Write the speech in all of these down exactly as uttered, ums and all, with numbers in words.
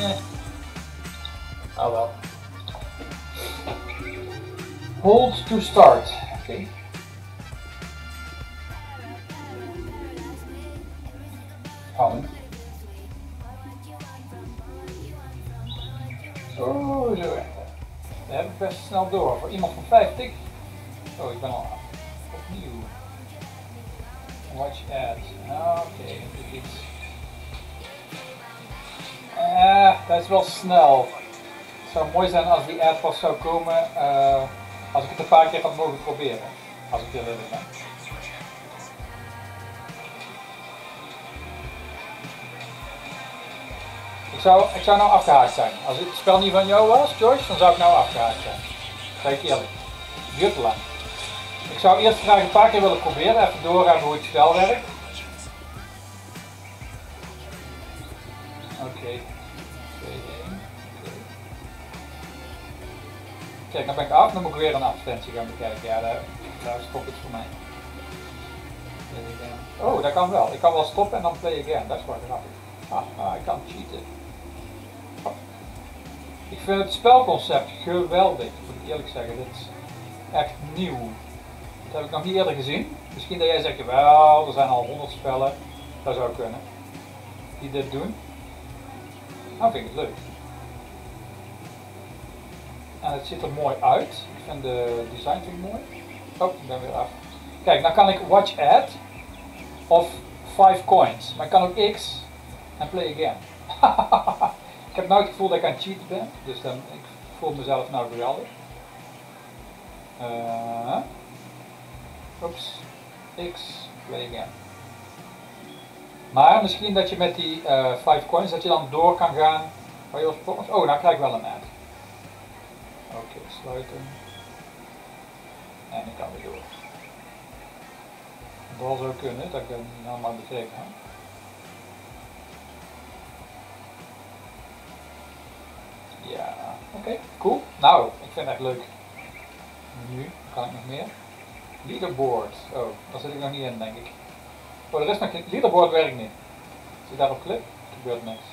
Nee. Oh wel. Hold to start. Oké. Okay. Houden. Zo, zo. Dat heb ik best snel door. Voor iemand van vijftig. Oh, ik ben al opnieuw. Watch ads. Oké, okay, iets. Eh, dat is wel snel. Het zou mooi zijn als die ad pas zou komen uh, als ik het een paar keer had mogen proberen. Als ik heel eerlijk ben. Ik zou, ik zou nou afgehaakt zijn. Als het spel niet van jou was, Joyce, dan zou ik nou afgehaakt zijn. Zeg ik eerlijk. Het duurt te lang. Ik zou eerst graag een paar keer willen proberen, even doorhebben hoe het spel werkt. Oké. Okay. Kijk, dan ben ik af, dan moet ik weer een advertentie gaan bekijken. Ja, daar, daar stopt het voor mij. Oh, dat kan wel. Ik kan wel stoppen en dan play again. Dat is wel grappig. Ah, ah, ik kan cheaten. Oh. Ik vind het spelconcept geweldig, moet ik eerlijk zeggen. Dit is echt nieuw. Dat heb ik nog niet eerder gezien. Misschien dat jij zegt, wel, er zijn al honderd spellen. Dat zou kunnen. Die dit doen. Nou, vind ik het leuk. En het ziet er mooi uit. Ik vind de design vind ik mooi. Oh, ik ben weer af. Kijk, dan kan ik watch ad of five coins. Maar ik kan ook X en play again. Ik heb nou het gevoel dat ik aan het cheaten ben. Dus dan, ik voel mezelf nou geweldig. Uh, Oeps. X, play again. Maar misschien dat je met die uh, five coins, dat je dan door kan gaan. Waar je oorspronkelijk... Oh, nou krijg ik wel een ad. Oké, okay, sluiten. En ik kan weer door. Het zal zo kunnen, dat ik dat niet helemaal begrepen heb. Ja, oké, okay, cool. Nou, ik vind het echt leuk. Nu, kan ik nog meer? Leaderboard. Oh, daar zit ik nog niet in, denk ik. Oh, er is nog geen... Leaderboard werkt niet. Als je daarop klikt, gebeurt niks.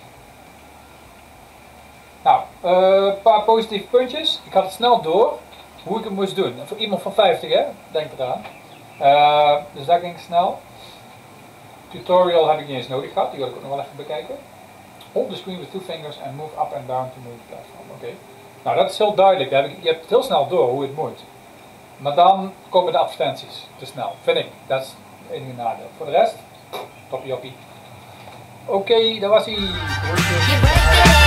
Nou, een uh, paar positieve puntjes. Ik had het snel door hoe ik het moest doen. En voor iemand van vijftig, hè, denk eraan. Uh, dus dat ging snel. Tutorial heb ik niet eens nodig gehad, die wil ik ook nog wel even bekijken. Hold the screen with two fingers and move up and down to move the platform. Oké. Okay. Nou, dat is heel duidelijk. Je hebt het heel snel door hoe het moet. Maar dan komen de advertenties te snel, vind ik. Dat is het enige nadeel. Voor de rest, toppie joppie. Oké, okay, dat was hij.